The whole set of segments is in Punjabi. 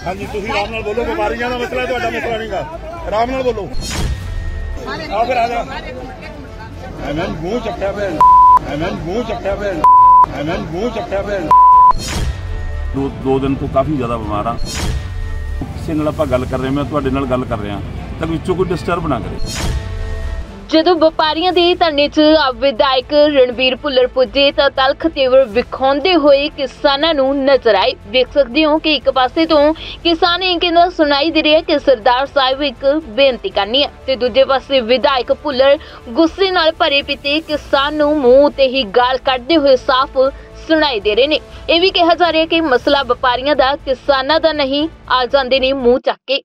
हाँ जी, तुम आराम नाल बोलो, बीमारियां का मसला है, तुहाडा मसला नहीं गा। आराम नाल बोलो। आओ फिर आ जा। एमएन मुंह चक्या पे, एमएन मुंह चक्या पे, एमएन मुंह चक्या पे। दो दिन तो काफ़ी ज़्यादा बीमार हाँ। किसी नाल आपां गल कर रहे, मैं तुहाडे नाल गल कर रहा, तो विचों कोई डिस्टर्ब ना करे। ਜਦੋਂ ਵਪਾਰੀਆਂ ਦੇ ਧਰਨੇ 'ਚ ਵਿਧਾਇਕ ਰਣਬੀਰ ਭੁੱਲਰ ਪੁੱਜੇ ਤਾਂ ਤਲਖ ਤੇਵਰ ਵਿਖਾਉਂਦੇ ਹੋਏ ਕਿਸਾਨਾਂ ਨੂੰ ਨਜ਼ਰ ਆਏ। ਦੇਖ ਸਕਦੇ ਹੋ ਕਿ ਇੱਕ ਪਾਸੇ ਤੋਂ ਕਿਸਾਨ ਇਹ ਕਹਿੰਦਾ ਸੁਣਾਈ ਦੇ ਰਿਹਾ ਕਿ ਸਰਦਾਰ ਸਾਹਿਬ ਇੱਕ ਬੇਨਤੀ ਕਰਨੀ ਹੈ ਤੇ ਦੂਜੇ ਪਾਸੇ ਵਿਧਾਇਕ ਭੁੱਲਰ ਗੁੱਸੇ ਨਾਲ ਭਰੇ ਪਿੱਤੇ ਕਿਸਾਨ ਨੂੰ ਮੂੰਹ ਤੇ ਹੀ ਗਾਲ ਕੱਢਦੇ ਹੋਏ ਸਾਫ਼ ਸੁਣਾਈ ਦੇ ਰਹੇ ਨੇ। ਇਹ ਵੀ ਕਿਹਾ ਜਾ ਰਿਹਾ ਕਿ ਮਸਲਾ ਵਪਾਰੀਆਂ ਦਾ ਕਿਸਾਨਾਂ ਦਾ ਨਹੀਂ, ਆ ਜਾਂਦੇ ਨੇ ਮੂੰਹ ਚੱਕ ਕੇ।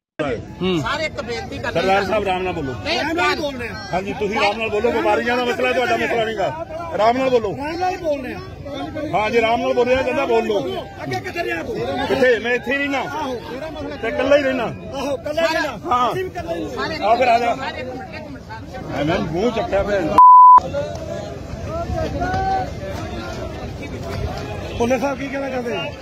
सरदार साहब आराम नाल बोलो। हाँ जी, तुम आराम नाल बोलो, बीमारियां का मसला है, तुहाडा मसला नहीं गा। आराम नाल बोलो। हाँ जी, आराम नाल बोल रहा, कहंदा बोल लो। किथे? मैं इत्थे ही रहना ते कल्ला ही रहना। हाँ आ फिर आ जा। मैं मुंह चक्या पे। पुलिस साहब की कहना चाहते हैं?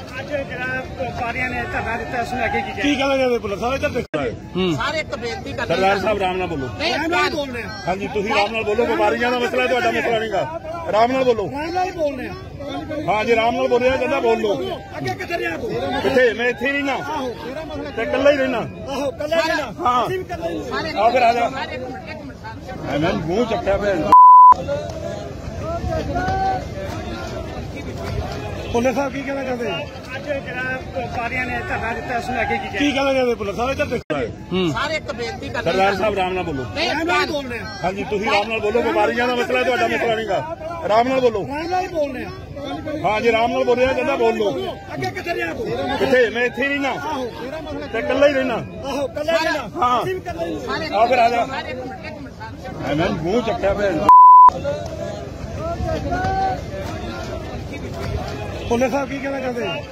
सरदार साहब आराम नाल बोलो। हाँ जी, तुम आराम नाल बोलो, बीमारियां का मसला है, तुहाडा मसला नहीं गा। आराम नाल बोलो। हाँ जी, आराम नाल बोल रहा, कहंदा बोल लो। किथे? मैं इत्थे ही रहना ते कल्ला ही रहना। हाँ आ फिर आ जा। मैं मुंह चक्या पे। पुलिस साहब की कहना चाहते हैं? सरदार साहब आराम नाल बोलो। हाँ जी, तुम आराम नाल बोलो, बीमारियां का मसला है, तुहाडा मसला नहीं गा। आराम नाल बोलो। हाँ जी, आराम नाल बोल रहा, कहंदा बोल लो। किथे? मैं इत्थे ही रहना ते कल्ला ही रहना। हाँ आ फिर आ जा। मैं मुंह चक्या पे। पुलिस साहब की कहना चाहते हैं?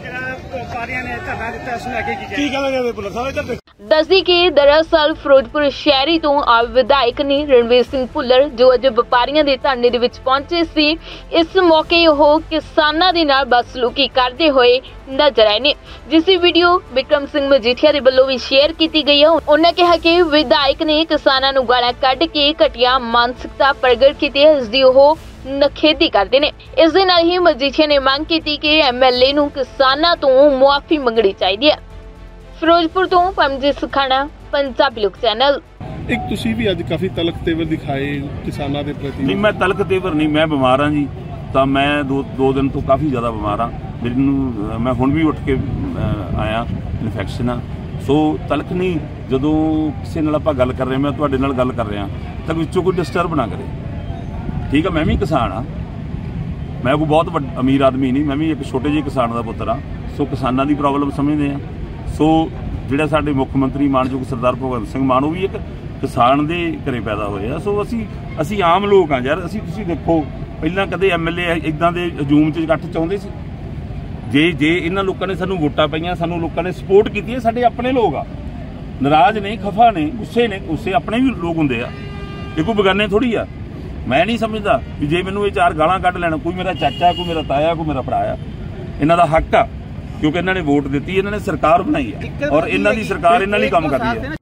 ਦੱਸਦੀ ਕਿ ਦਰਅਸਲ ਫਿਰੋਜ਼ਪੁਰ ਸ਼ਹਿਰੀ ਤੋਂ ਆਪ ਵਿਧਾਇਕ ਨੇ ਰਣਬੀਰ ਸਿੰਘ ਭੁੱਲਰ ਜੋ ਅੱਜ ਵਪਾਰੀਆਂ ਦੇ ਧਰਨੇ ਦੇ ਵਿੱਚ ਪਹੁੰਚੇ ਸੀ। ਇਸ ਮੌਕੇ ਉਹ ਕਿਸਾਨਾਂ ਦੇ ਨਾਲ ਬਦਸਲੂਕੀ ਕਰਦੇ ਹੋਏ ਨਜ਼ਰ ਆਏ ਨੇ, ਜਿਸ ਦੀ ਵੀਡੀਓ ਬਿਕਰਮ ਸਿੰਘ ਮਜੀਠੀਆ ਦੇ ਵੱਲੋਂ ਵੀ ਸ਼ੇਅਰ ਕੀਤੀ ਗਈ ਹੈ। ਉਹਨਾਂ ਕਿਹਾ ਕਿ ਵਿਧਾਇਕ ਨੇ ਕਿਸਾਨਾਂ ਨੂੰ ਗਾਲਾਂ ਕੱਢ ਕੇ ਘਟੀਆ ਮਾਨਸਿਕਤਾ ਪ੍ਰਗਟ ਕੀਤੀ ਹੈ, ਇਸ ਦੀ ਉਹ ਨਖੇਦੀ ਕਰਦੇ ਨੇ। ਇਸ ਦੇ ਨਾਲ ਹੀ ਮਜੀਠੀਆ ਨੇ ਮੰਗ ਕੀਤੀ ਕਿ ਐਮਐਲਏ ਨੂੰ ਕਿਸਾਨਾਂ ਤੋਂ ਮੁਆਫੀ ਮੰਗਣੀ ਚਾਹੀਦੀ ਹੈ। ਫਿਰੋਜ਼ਪੁਰ ਤੋਂ ਪਰਮਜੀਤ ਸੁਖਾਣਾ, ਪੰਜਾਬੀ ਲੋਕ ਚੈਨਲ। ਇੱਕ ਤੁਸੀਂ ਵੀ ਅੱਜ ਕਾਫੀ ਤਲਖ ਤੇਵਰ ਦਿਖਾਏ ਕਿਸਾਨਾਂ ਦੇ ਪ੍ਰਤੀ। ਨਹੀਂ, ਮੈਂ ਤਲਖ ਤੇਵਰ ਨਹੀਂ, ਮੈਂ ਬਿਮਾਰ ਹਾਂ ਜੀ। ਤਾਂ ਮੈਂ ਦੋ ਦਿਨ ਤੋਂ ਕਾਫੀ ਜ਼ਿਆਦਾ ਬਿਮਾਰ ਹਾਂ। ਮੈਨੂੰ ਮੈਂ ਹੁਣ ਵੀ ਉੱਠ ਕੇ ਆਇਆ, ਇਨਫੈਕਸ਼ਨ ਆ। ਸੋ ਤਲਖ ਨਹੀਂ, ਜਦੋਂ ਕਿਸੇ ਨਾਲ ਆਪਾਂ ਗੱਲ ਕਰ ਰਹੇ, ਮੈਂ ਤੁਹਾਡੇ ਨਾਲ ਗੱਲ ਕਰ ਰਿਹਾ, ਤਾਂ ਵਿੱਚੋਂ ਕੋਈ ਡਿਸਟਰਬ ਨਾ ਕਰੇ। ਠੀਕ ਆ, ਮੈਂ ਵੀ ਕਿਸਾਨ ਆ, ਮੈਂ ਕੋਈ ਬਹੁਤ ਅਮੀਰ ਆਦਮੀ ਨਹੀਂ, ਮੈਂ ਵੀ ਇੱਕ ਛੋਟੇ ਜਿਹੇ ਕਿਸਾਨ ਦਾ ਪੁੱਤਰ ਆ। ਸੋ ਕਿਸਾਨਾਂ ਦੀ ਪ੍ਰੋਬਲਮ ਸਮਝਦੇ ਆ। ਸੋ ਜਿਹੜਾ ਸਾਡੇ ਮੁੱਖ ਮੰਤਰੀ ਮਾਨਯੋਗ ਸਰਦਾਰ ਭਗਵੰਤ ਸਿੰਘ ਮਾਨ, ਉਹ ਵੀ ਇੱਕ ਕਿਸਾਨ ਦੇ ਘਰੇ ਪੈਦਾ ਹੋਏ ਆ। ਸੋ ਅਸੀਂ ਆਮ ਲੋਕ ਆ ਯਾਰ। ਤੁਸੀਂ ਦੇਖੋ, ਪਹਿਲਾਂ ਕਦੇ ਐਮਐਲਏ ਇਦਾਂ ਦੇ ਹਜੂਮ 'ਚ ਇਕੱਠ ਚਾਹੁੰਦੇ ਸੀ? ਜੇ ਇਹਨਾਂ ਲੋਕਾਂ ਨੇ ਸਾਨੂੰ ਵੋਟਾਂ ਪਾਈਆਂ, ਸਾਨੂੰ ਲੋਕਾਂ ਨੇ ਸਪੋਰਟ ਕੀਤੀ ਹੈ, ਸਾਡੇ ਆਪਣੇ ਲੋਕ ਆ, ਨਾਰਾਜ਼ ਨੇ, ਖਫਾ ਨੇ, ਗੁੱਸੇ ਆਪਣੇ ਵੀ ਲੋਕ ਹੁੰਦੇ ਆ, ਇਹ ਕੋਈ ਬਗਾਨੇ ਥੋੜੀ ਆ। ਮੈਂ ਨਹੀਂ ਸਮਝਦਾ ਵੀ ਜੇ ਮੈਨੂੰ ਇਹ ਚਾਰ ਗਾਲਾਂ ਕੱਢ ਲੈਣ, ਕੋਈ ਮੇਰਾ ਚਾਚਾ, ਕੋਈ ਮੇਰਾ ਤਾਇਆ, ਕੋਈ ਮੇਰਾ ਭਰਾ ਆ, ਇਹਨਾਂ ਦਾ ਹੱਕ ਆ, ਕਿਉਂਕਿ ਇਹਨਾਂ ਨੇ ਵੋਟ ਦਿੱਤੀ, ਇਹਨਾਂ ਨੇ ਸਰਕਾਰ ਬਣਾਈ ਆ, ਔਰ ਇਹਨਾਂ ਦੀ ਸਰਕਾਰ ਇਹਨਾਂ ਲਈ ਕੰਮ ਕਰਦੀ ਹੈ।